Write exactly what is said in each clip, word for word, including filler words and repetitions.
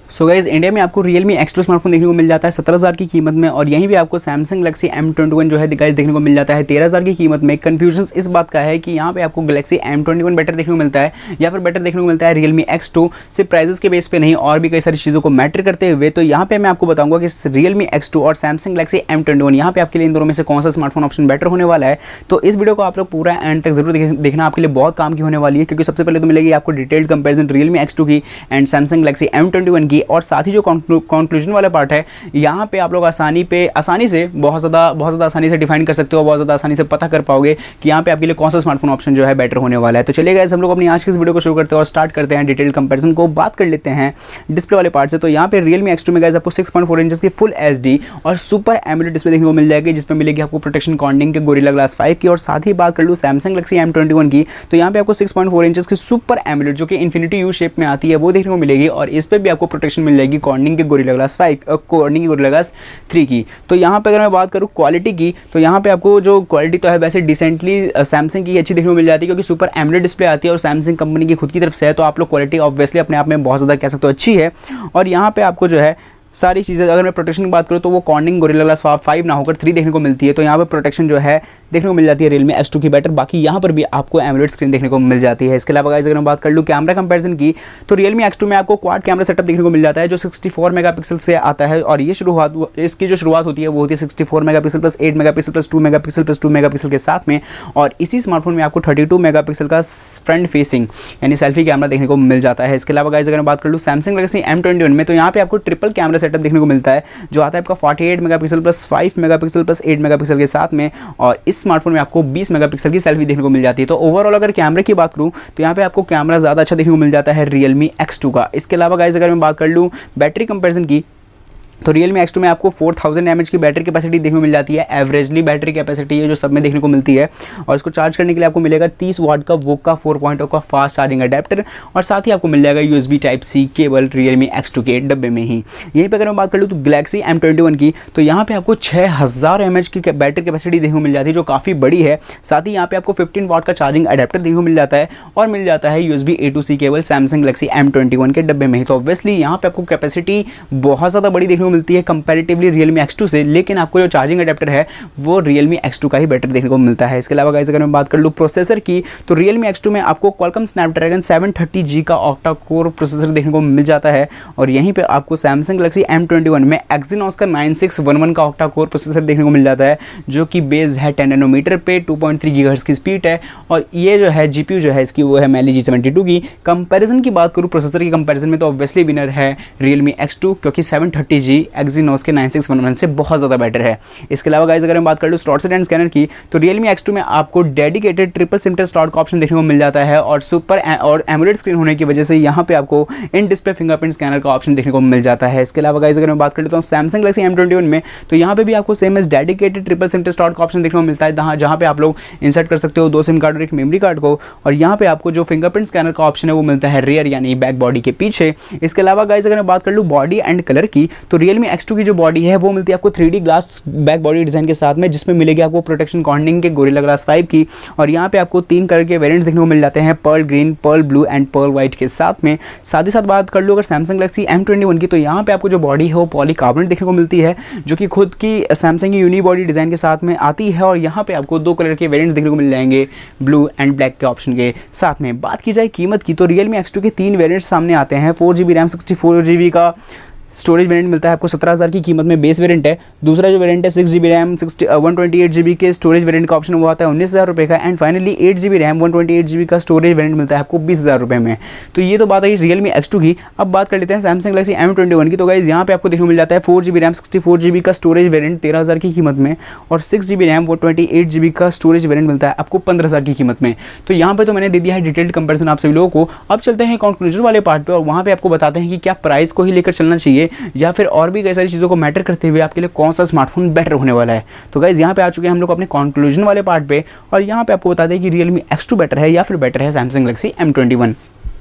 So guys India में आपको Realme X to smartphone देखने को मिल जाता है सत्रह हज़ार की कीमत में, और यहीं भी आपको Samsung Galaxy M twenty one जो है गाइज देखने को मिल जाता है तेरह हज़ार की कीमत में। कंफ्यूजन इस बात का है कि यहाँ पे आपको Galaxy M twenty one better देखने को मिलता है या फिर बेटर देखने को मिलता है Realme एक्स टू, सिर्फ प्राइजेस के बेस पे नहीं और भी कई सारी चीज़ों को मैटर करते हुए। तो यहाँ पे मैं आपको बताऊंगा कि Realme एक्स टू और Samsung Galaxy M twenty one यहाँ पे आपके लिए इन दोनों में से कौन सा स्मार्टफोन ऑप्शन बेटर होने वाला है। तो इस वीडियो को आप लोग पूरा एंड तक जरूर देखना, आपके लिए बहुत काम की होने वाली है, क्योंकि सबसे पहले तो मिलेगी आपको detailed comparison Realme X two की and Samsung Galaxy M twenty one की, और साथ ही जो कंक्लूजन वाला पार्ट है यहाँ पे आप लोग आसानी पे आसानी से बहुत ज़्यादा बहुत ज़्यादा आसानी से डिफाइन कर सकते हो, बहुत ज़्यादा आसानी से पता कर पाओगे कि यहाँ पे आपके लिए कौन सा स्मार्टफोन ऑप्शन जो है बेटर होने वाला है। तो चलिए गाइस हम लोग अपनी आज की इस वीडियो को शुरू करते हैं और स्टार्ट करते हैं डिटेल कंपैरिजन को। बात कर लेते हैं डिस्प्ले वाले पार्ट से। तो यहाँ पे Realme एक्स टू में गाइस आपको सिक्स पॉइंट फोर इंचेस की फुल एचडी और सुपर एमोलेड डिस्प्ले देखने को मिल जाएगी, जिसमें मिलेगी आपको प्रोटेक्शन कॉर्निंग के गोरिल्ला ग्लास फाइव की। और साथ ही बात कर लूँ Samsung Galaxy M twenty one की, तो यहाँ पे आपको सिक्स पॉइंट फोर इंचेस की सुपर एमोलेड जो कि इन्फिनिटी यू शेप में आती है वो देखने को मिलेगी, और इस पर भी आपको प्रोटेक्शन मिल जाएगी कॉर्निंग के गोरिल्ला ग्लास फाइव कॉर्निंग की गोरिल्ला ग्लास थ्री की। तो यहाँ पे अगर मैं बात करूँ क्वालिटी की, तो यहाँ पे आपको जो क्वालिटी तो है वैसे डिसेंटली सैमसंग की अच्छी देखने को मिल जाती है, क्योंकि सुपर एमोलेड डिस्प्ले आती है और सैमसंग कंपनी की खुद की तरफ से है, तो आप लोग क्वालिटी ऑब्वियसली अपने आप में बहुत ज़्यादा कह सकते हो अच्छी है। और यहाँ पे आपको जो है सारी चीज़ें, अगर मैं प्रोटेक्शन की बात करूँ तो वो कॉर्निंग गोरिल्ला ग्लास फाइव ना होकर थ्री देखने को मिलती है, तो यहाँ पर प्रोटेक्शन जो है देखने को मिल जाती है Realme एक्स टू की बेटर। बाकी यहाँ पर भी आपको एमोलेड स्क्रीन देखने को मिल जाती है। इसके अलावा गाइस अगर मैं बात कर लूँ कैमरा कंपैरिजन की, तो Realme एक्स टू में आपको क्वाड कैमरा सेटअप देखने को मिल जाता है जो सिक्सटी फोर मेगापिक्सल से आता है, और ये शुरुआत इसकी जो शुरुआत होती है वो होती है sixty four megapixel plus eight megapixel plus two megapixel plus two megapixel के साथ में। और इसी स्मार्टफोन में आपको थर्टी टू मेगापिक्सल का फ्रंट फेसिंग यानी सेल्फी कैमरा देखने को मिल जाता है। इसके अलावा गाइस अगर मैं बात कर लूँ Samsung Galaxy M twenty one में, तो यहाँ पे आपको ट्रिपल कैमरा सेटअप देखने को मिलता है जो आता है आपका forty eight megapixel plus five megapixel plus eight megapixel के साथ में, और इस स्मार्टफोन में आपको बीस मेगापिक्सल की सेल्फी देखने को मिल जाती है। तो ओवरऑल अगर कैमरे की बात करूं तो यहाँ पे आपको कैमरा ज़्यादा अच्छा देखने को मिल जाता है Realme एक्स टू का। इसके अलावा गाइस अगर मैं बात कर लूँ बैटरी कंपैरिजन की, तो Realme एक्स टू में आपको फोर थाउजेंड एम एच की बैटरी कैपेसिटी देखने को मिल जाती है, एवरेजली बैटरी कैपेसिटी है जो सब में देखने को मिलती है। और इसको चार्ज करने के लिए आपको मिलेगा तीस वाट का वोका फोर पॉइंट ओ का फास्ट चार्जिंग अडेप्टर, और साथ ही आपको मिल जाएगा USB type C cable Realme X two के डब्बे में ही। यहीं पर अगर मैं बात कर लूँ तो Galaxy एम ट्वेंटी वन की, तो यहाँ पे आपको छः हज़ार एम एच की बैटरी कैपेसिटी देखने को मिल जाती है जो काफ़ी बड़ी है। साथ ही यहाँ पे आपको फिफ्टीन वाट का चार्जिंग अडेप्टर देखने को मिल जाता है, और मिल जाता है USB A to C cable Samsung Galaxy M twenty one के डब्बे में ही। तो ऑब्वियसली यहाँ पे आपको कैपेसिटी बहुत ज़्यादा बड़ी देखने को मिलती है कंपेरेटिवली Realme एक्स टू से, लेकिन आपको जो चार्जिंग अडेप्टर है वो Realme एक्स टू का ही बेटर देखने को मिलता है। इसके अलावा गाइस अगर मैं बात कर लूँ प्रोसेसर की, तो Realme एक्स टू में आपको Qualcomm Snapdragon seven thirty G का ऑक्टा कोर प्रोसेसर देखने को मिल जाता है, और यहीं पे आपको Samsung Galaxy M twenty one में Exynos का नाइन सिक्स वन वन का ऑक्टा कोर प्रोसेसर देखने को मिल जाता है, जो कि बेस्ड है टेन नैनोमीटर पे, टू पॉइंट थ्री गीगाहर्ट्ज़ की स्पीड है। और ये जो है जीपीयू जो है इसकी वो है Mali जी सेवेंटी टू की। कंपैरिजन की बात करूँ प्रोसेसर की कंपैरिजन में, तो ऑब्वियसली विनर है Realme एक्स टू, क्योंकि सेवन थर्टी जी Exynos के नाइन सिक्स वन वन से बहुत ज़्यादा बेटर है। इसके अलावा गाइस अगर हम बात कर लूँ स्लॉट एंड स्कैनर की, तो Realme एक्स टू में आपको डेडिकेटेड ट्रिपल सिम स्लॉट का ऑप्शन देखने को मिल जाता है, और सुपर और एमोलेड स्क्रीन होने की वजह से यहाँ पे आपको इन डिस्प्ले फिंगरप्रिंट स्कैनर का ऑप्शन देखने को मिल जाता है। इसके अलावा गाइस अगर मैं बात कर लेता हूँ Samsung Galaxy M twenty one में, तो यहाँ पे भी आपको same as dedicated triple SIM slot का ऑप्शन देखने को मिलता है, जहाँ जहाँ पे आप लोग इंसर्ट कर सकते हो दो सिम कार्ड और एक मेमोरी कार्ड को, और यहाँ पे आपको जो फिंगरप्रिंट स्कैनर का ऑप्शन है वो मिलता है रियर यानी बैक बॉडी के पीछे। इसके अलावा गाइस अगर मैं बात कर लूँ बॉडी एंड कलर की, तो Realme एक्स टू की जो बॉडी है वो मिलती है आपको three D glass back body design के साथ में, जिसमें मिलेगी आपको प्रोटेक्शन कॉर्निंग के गोरिल्ला ग्लास फाइव की। और यहाँ पे आपको तीन कलर के वेरिएंट्स देखने को मिल जाते हैं, pearl green, pearl blue and pearl white के साथ में। साथ ही साथ बात कर लो अगर Samsung Galaxy M twenty one की, तो यहाँ पे आपको जो बॉडी है वो पॉलीकार्बोनेट देखने को मिलती है, जो कि खुद की Samsung की यूनी बॉडी डिजाइन के साथ में आती है, और यहाँ पे आपको दो कलर के वेरिएंट्स देखने को मिल जाएंगे, ब्लू एंड ब्लैक के ऑप्शन के साथ में। बात की जाए कीमत की, तो Realme एक्स टू के तीन वेरिएंट्स सामने आते हैं। Four G B RAM sixty four G B का स्टोरेज वेरिएंट मिलता है आपको सत्रह हज़ार की कीमत में, बेस वेरिएंट है। दूसरा जो वेरिएंट है six G B RAM sixty one twenty eight G B के स्टोरेज वेरिएंट का ऑप्शन वो आता है उन्नीस हज़ार रुपये का, and finally eight G B RAM one twenty eight G B का स्टोरेज वेरिएंट मिलता है आपको बीस हज़ार रुपये में। तो ये तो बात है Realme एक्स टू की। अब बात कर लेते हैं Samsung Galaxy M twenty one की, तो गाइस यहाँ पे आपको देखने को मिल जाता है four G B RAM sixty four G B का स्टोरेज वेरिएंट तेरह हज़ार की कीमत में, और six G B RAM one twenty eight G B का स्टोरेज वेरिएंट मिलता है आपको पंद्रह हज़ार की कीमत में। तो यहाँ पे तो मैंने दे दिया है डिटेल्ड कंपैरिजन आप सभी लोगों को। अब चलते हैं कंक्लूजन वाले पार्ट पे, और वहाँ पे आपको बताते हैं कि क्या प्राइस को ही लेकर चलना चाहिए या फिर और भी कई सारी चीज़ों को मैटर करते हुए आपके लिए कौन सा स्मार्टफोन बेटर होने वाला है। तो गाइज यहाँ पे आ चुके हैं हम लोग अपने कंक्लूजन वाले पार्ट पे, और यहाँ पे आपको बता दें कि Realme एक्स टू बेटर है या फिर बेटर है Samsung Galaxy M twenty one.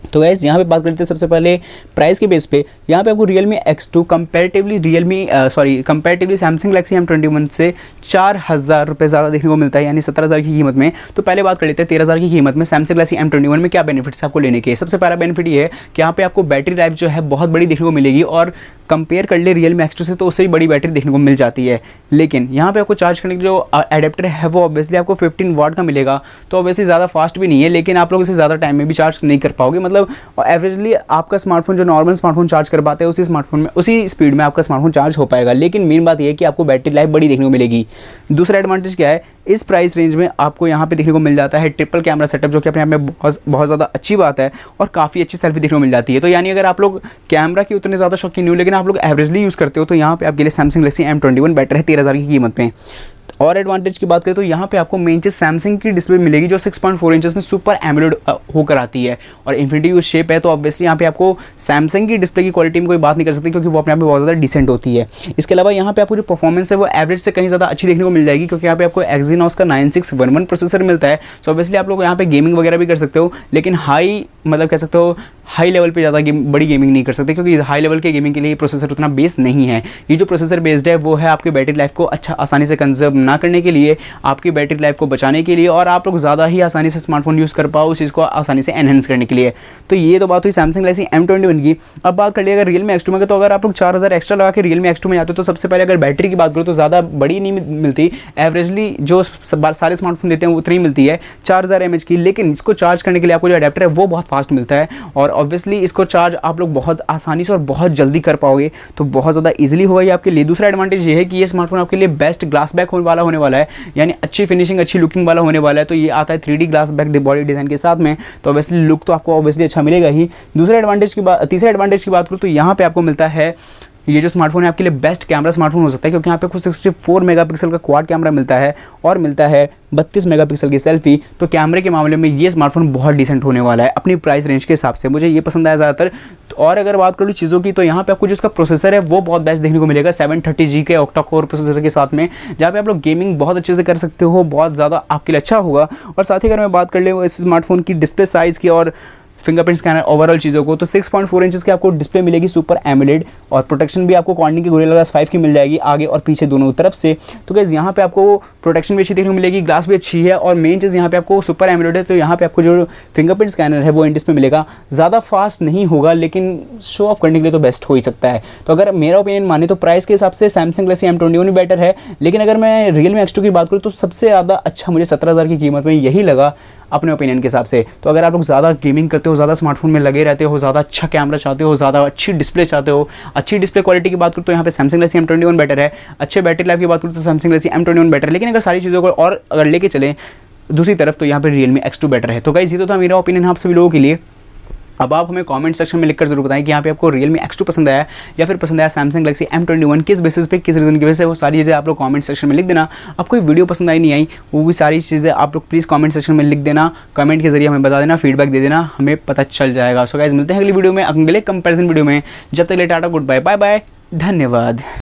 तो गाइस यहाँ पे बात करते हैं सबसे पहले प्राइस के बेस पे। यहाँ पे आपको Realme X two comparatively Realme sorry comparatively Samsung Galaxy M twenty one से चार हज़ार रुपये ज़्यादा देखने को मिलता है, यानी सत्रह हज़ार की कीमत में। तो पहले बात कर लेते हैं तेरह हज़ार की कीमत में Samsung Galaxy M twenty one में क्या बेनिफिट्स आपको लेने के। सबसे पहला बेनिफिट ये है कि यहाँ पे आपको बैटरी लाइफ जो है बहुत बड़ी देखने को मिलेगी, और कंपेयर कर ले Realme एक्स टू से तो उससे भी बड़ी बैटरी देखने को मिल जाती है। लेकिन यहाँ पे आपको चार्ज करने के जो एडेप्टर है वो ऑब्वियसली आपको फिफ्टीन वाट का मिलेगा, तो ऑब्वियसली ज़्यादा फास्ट भी नहीं है, लेकिन आप लोग इसे ज़्यादा टाइम में भी चार्ज नहीं कर पाओगे। मतलब एवरेजली आपका स्मार्टफोन जो नॉर्मल स्मार्टफोन चार्ज कर पाते हैं उसी स्मार्टफोन में उसी स्पीड में आपका स्मार्टफोन चार्ज हो पाएगा। लेकिन मेन बात यह है कि आपको बैटरी लाइफ बड़ी देखने को मिलेगी। दूसरा एडवांटेज क्या है, इस प्राइस रेंज में आपको यहाँ पे देखने को मिल जाता है ट्रिपल कैमरा सेटअप, जो कि अपने आप में बहुत बहुत ज़्यादा अच्छी बात है, और काफ़ी अच्छी सेल्फी देखने को मिल जाती है। तो यानी अगर आप लोग कैमरा की उतने ज़्यादा शौकीन नहीं हो, लेकिन आप लोग एवरेजली यूज़ करते हो, तो यहाँ पे आपके लिए Samsung Galaxy M twenty one better है तेरह हज़ार की कीमत में। और एडवांटेज की बात करें तो यहाँ पे आपको मेन चीज सैमसंग की डिस्प्ले मिलेगी, जो सिक्स पॉइंट फोर इंचेस में सुपर एमोलेड होकर आती है, और इन्फिनिटी यू शेप है। तो ऑब्वियसली यहाँ पे आपको सैमसंग की डिस्प्ले की क्वालिटी में कोई बात नहीं कर सकती, क्योंकि वो अपने आप में बहुत ज़्यादा डिसेंट होती है। इसके अलावा यहाँ पे आपको जो परफॉर्मेंस है वो एवरेज से कहीं ज़्यादा अच्छी देखने को मिल जाएगी, क्योंकि यहाँ पे आपको एक्जीनोस का nine six one one processor मिलता है। सो ऑब्वियसली आप लोग यहाँ पे गेमिंग वगैरह भी कर सकते हो, लेकिन हाई मतलब कह सकते हो हाई लेवल पे ज़्यादा गेम बड़ी गेमिंग नहीं कर सकते, क्योंकि हाई लेवल के गेमिंग के लिए प्रोसेसर उतना बेस नहीं है। ये जो प्रोसेसर बेस्ड है वो है आपकी बैटरी लाइफ को अच्छा आसानी से कंजर्व ना करने के लिए, आपकी बैटरी लाइफ को बचाने के लिए, और आप लोग ज़्यादा ही आसानी से स्मार्टफोन यूज़ कर पाओ उस चीज़ को आसानी से एनहेंस करने के लिए। तो ये तो बात हुई Samsung Galaxy M twenty one की। अब बात कर लिया अगर Realme एक्स टू में, तो अगर आप लोग चार हज़ार एक्स्ट्रा लगा के Realme एक्स टू में जाते हो, तो सबसे पहले अगर बैटरी की बात करो तो ज़्यादा बड़ी नहीं मिलती, एवरेजली जो सारे स्मार्टफोन देते हैं वो उतनी मिलती है चार हज़ार एम एच की। लेकिन इसको चार्ज करने के लिए आपको जो अडेप्टर है वो बहुत फास्ट मिलता है, और ऑब्वियसली इसको चार्ज आप लोग बहुत आसानी से और बहुत जल्दी कर पाओगे, तो बहुत ज़्यादा इजीली होगा ये आपके लिए। दूसरा एडवांटेज ये है कि ये स्मार्टफोन आपके लिए बेस्ट ग्लास बैक होने वाला होने वाला है, यानी अच्छी फिनिशिंग अच्छी लुकिंग वाला होने वाला है। तो ये आता है three D glass back body design के साथ में, तो ऑब्वियसली लुक तो आपको ऑब्वियसली अच्छा मिलेगा ही। दूसरे एडवांटेज की बात तीसरे एडवांटेज की बात करूँ तो यहाँ पे आपको मिलता है ये जो स्मार्टफोन है आपके लिए बेस्ट कैमरा स्मार्टफोन हो सकता है, क्योंकि यहाँ पे आपको सिक्सटी फोर मेगापिक्सल का क्वाड कैमरा मिलता है, और मिलता है बत्तीस मेगापिक्सल की सेल्फी। तो कैमरे के मामले में ये स्मार्टफोन बहुत डिसेंट होने वाला है अपनी प्राइस रेंज के हिसाब से, मुझे ये पसंद आया ज़्यादातर। और अगर बात करूँ चीज़ों की, तो यहाँ पे आपको जो इसका प्रोसेसर है वो बहुत बेस्ट देखने को मिलेगा, सेवन थर्टी जी के ऑक्टा कोर प्रोसेसर के साथ में, जहाँ पे आप लोग गेमिंग बहुत अच्छे से कर सकते हो, बहुत ज़्यादा आपके लिए अच्छा होगा। और साथ ही अगर मैं बात कर ले इस स्मार्टफोन की डिस्प्ले साइज़ की और फिंगरप्रिंट स्कैनर ओवरऑल चीज़ों को, तो सिक्स पॉइंट फोर इंचेस की आपको डिस्प्ले मिलेगी सुपर एमोलेड, और प्रोटेक्शन भी आपको कॉर्निंग की गोरिल्ला ग्लास फाइव की मिल जाएगी आगे और पीछे दोनों तरफ से। तो गाइस यहाँ पे आपको प्रोटेक्शन भी अच्छी देखने को मिलेगी, ग्लास भी अच्छी है, और मेन चीज़ यहाँ पे आपको सुपर एमोलेड है, तो यहाँ पे आपको जो फिंगरप्रिंट स्कैनर है वो इन डिस्प्ले मिलेगा। ज़्यादा फास्ट नहीं होगा, लेकिन शो ऑफ करने के लिए तो बेस्ट हो ही सकता है। तो अगर मेरा ओपिनियन माने तो प्राइस के हिसाब से Samsung Galaxy M twenty one भी बेटर है, लेकिन अगर मैं Realme एक्स टू की बात करूँ तो सबसे ज़्यादा अच्छा मुझे सत्रह हज़ार की कीमत में यही लगा अपने ओपिनियन के हिसाब से। तो अगर आप लोग ज़्यादा गेमिंग करते हो, ज़्यादा स्मार्टफोन में लगे रहते हो, ज़्यादा अच्छा कैमरा चाहते हो, ज़्यादा अच्छी डिस्प्ले चाहते हो, अच्छी डिस्प्ले क्वालिटी की बात करूँ तो यहाँ पे Samsung Galaxy M twenty one better है। अच्छे बैटरी लाइफ की बात करूँ तो Samsung Galaxy M twenty one better है। लेकिन अगर सारी चीज़ों को और अगर लेके चलें दूसरी तरफ, तो यहाँ पे Realme एक्स टू बेटर है। तो गाइस ये तो था मेरा ओपिनियन आप सभी लोगों के लिए। अब आप हमें कमेंट सेक्शन में लिखकर जरूर बताएं कि यहाँ पे आपको Realme एक्स टू पसंद आया या फिर पसंद आया Samsung Galaxy M twenty one, किस बेसिस पे, किस रीजन की वजह से, वो सारी चीज़ें आप लोग कमेंट सेक्शन में लिख देना। आपको वीडियो पसंद आई नहीं आई, वो भी सारी चीज़ें आप लोग प्लीज़ कमेंट सेक्शन में लिख देना, कमेंट के जरिए हमें बता देना, फीडबैक दे देना, हमें पता चल जाएगा। सो गाइस मिलते हैं अगली वीडियो में, अगले कंपेरिजन वीडियो में। जब तक ले tata, good bye, bye bye, धन्यवाद।